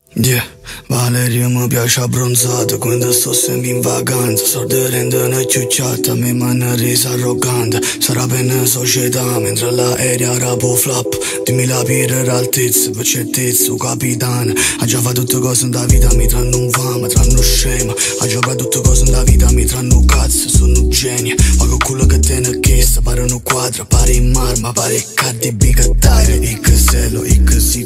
Yeah, Valeria mi piace abbronzata, quando sto sempre in vacanza. Sorde, rendono chiatte, a me m'hanno reso arrogante. Sarà penna società, mentre l'aereo arapo flap. Duemila piede d'altezza, per certezza, capitano. Ha già fatto tutte cose nella vita, mi tranno un fame, tranno scema. Ha già fatto tutte cose nella vita, mi tranno un cazzo, sono un genio. Ma con quello che te ne chiesto, pare un quadro, pare in marma, pare Cardi B che taglia. I che selo, i che sì.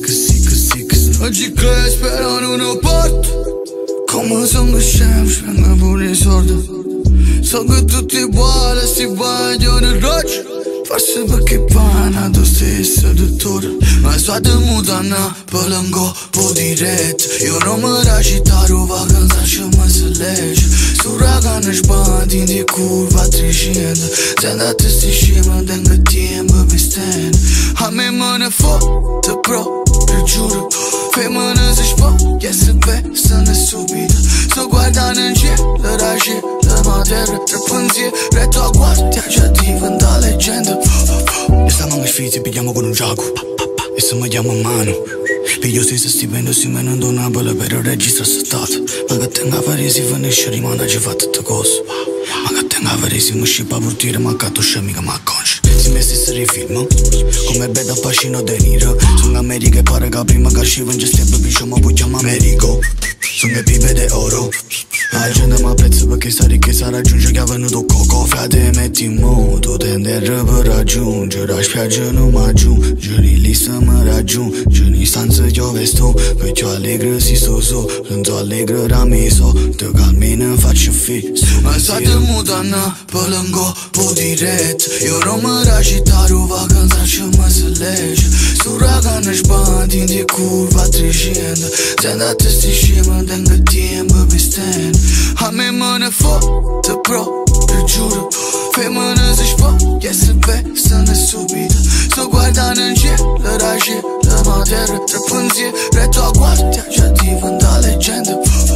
Oggi che spero in un porto, come sono scemo, spengo pure i soldi. So che tutti uguali si vogliono il roccio, forse perché pana tu stesso dottore. Ma state mutando per ncopp'ô diretto. Io non mi racitaro vacanza, c'è ma se legge. Sto ragano spandi in di curva a 300. Se andate sti scema, tengo tempo per stare. A me ne fotte proprio, giuro. Femmina si spoglia e se sono subito. Sto guardando in cielo, la materia, tre pensieri, retto a guardia, già diventa leggenda. E stiamo in sfizzi, pigliamo con un gioco. E se mi chiamo a mano, piglio stesso stipendio, si me non dona bella per il registro stato. Ma che tenga a fare si finisce, rimane ci fa tutte cose. Ma che tenga a fare si mi scippa per dire, ma che tu scemi che mi acconci. Si mi stessi rifilmo, come beda pacino De Niro. Sono America e pare che prima che scivo in gestione biscio ma poi chiamo Americo. Sono PIBE de oro. La gente mi apprezza perché sta ricchezza raggiunge che ha venuto coco. Frate metti in moto, tendere per raggiungere. La spiaggia non mi aggiunge, lì se mi raggiunge. In stanza io vesto, perciò allegro si sto so. Non so allegro da me so, te calmi ne faccio fisso. Ma state mutando per ncopp'ô diretto. Io non mi racitaro vacanza, c'è ma se legge. Sto ragano spandi in di curva a 300. Se andate sti scema, tengo tempo per stare. A me ne fotte proprio, giuro. Femmina si spoglia e se sono subito. Sto guardando in cielo, la materia, tre pensieri, retto a guardia, già diventa leggenda.